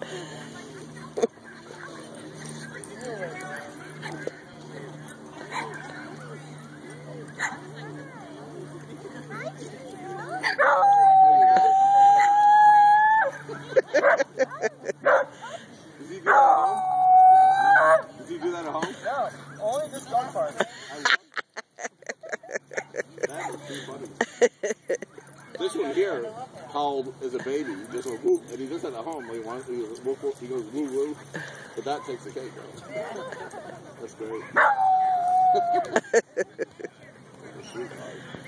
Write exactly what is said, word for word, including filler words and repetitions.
Does he do that at home? Does he do that at home? No, only this dog park. That is too funny. This one here, how old is a baby? Just goes whoop, and he does that at home. When he wants, he goes whoop, whoop, he goes woo woo. But that takes the cake, though. That's great. That's a sweet dog.